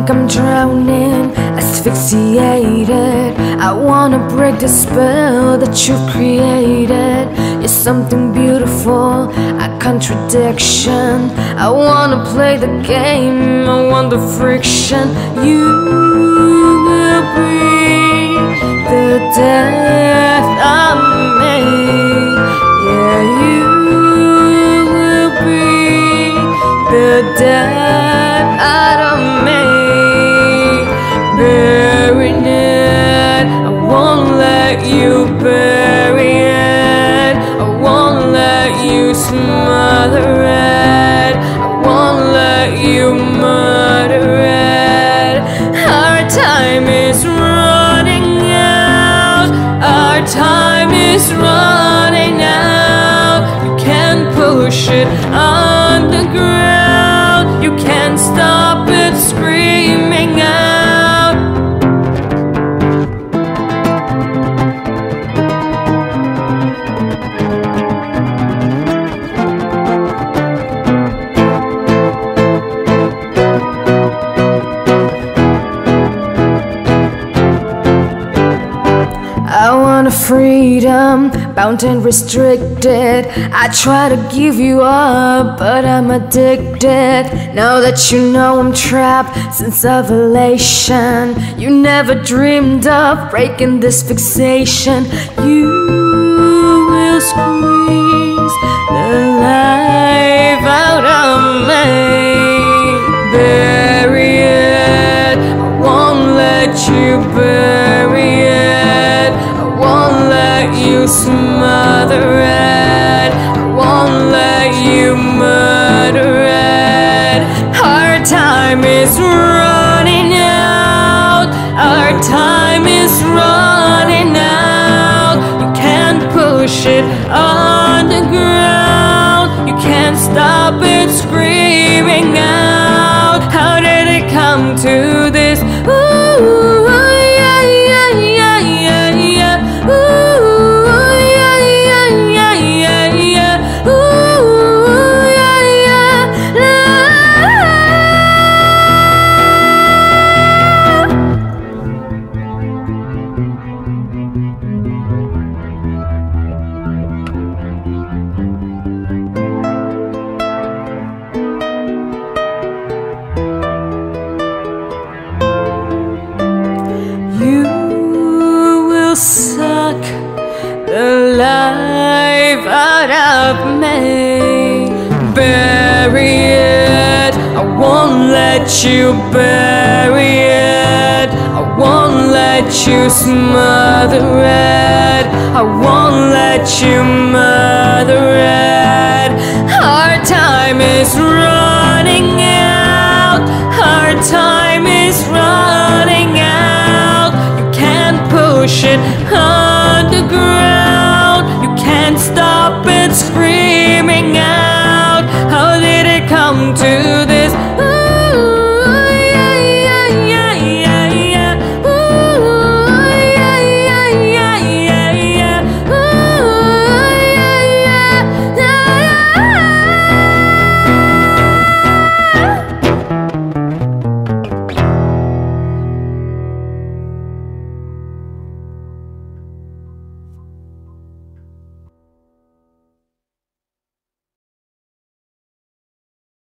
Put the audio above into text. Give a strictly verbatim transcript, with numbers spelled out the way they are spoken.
like I'm drowning, asphyxiated. I wanna break the spell that you've created. You're something beautiful, a contradiction. I wanna play the game, I want the friction. You will bring the death of me. Yeah, you will bring the death out of me. Burying it, I won't let you bury it. I won't let you smother it. I won't let you murder it. Our time is running out. Our time is running out. You can't push it underground. You can't stop it screaming out. I want a freedom, bound and restricted. I try to give you up, but I'm addicted. Now that you know I'm trapped since ovulation, you never dreamed of breaking this fixation. You will squeeze the life out of me. Bury it, I won't let you bury it. You smother it, I won't let you murder it. Our time is running out. Our time is running out. You can't push it underground. You can't stop it screaming out. How did it come to this? Ooh, yeah, yeah, yeah, yeah, yeah. Ooh. Suck the life out of me. Bury it, I won't let you bury it. I won't let you smother it. I won't let you murder it. Our time is running out. Our time is running out. You can't push it